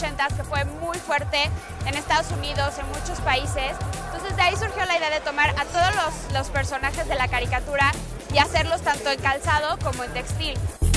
80s, que fue muy fuerte en Estados Unidos, en muchos países. Entonces de ahí surgió la idea de tomar a todos los personajes de la caricatura y hacerlos tanto en calzado como en textil.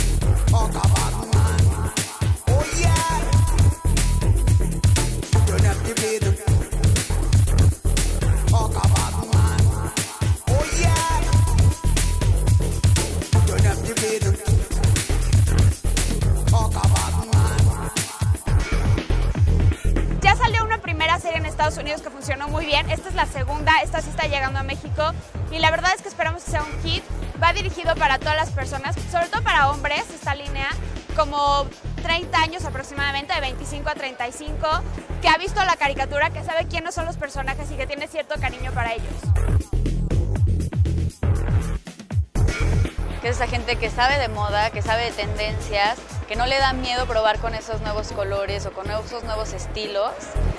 Ya salió una primera serie en Estados Unidos que funcionó muy bien. Esta es la segunda, esta sí está llegando a México y la verdad es que esperamos que sea un hit. Va dirigido para todas las personas, sobre todo para hombres, esta línea, como 30 años aproximadamente, de 25 a 35, que ha visto la caricatura, que sabe quiénes son los personajes y que tiene cierto cariño para ellos. Que es esa gente que sabe de moda, que sabe de tendencias, que no le da miedo probar con esos nuevos colores o con esos nuevos estilos.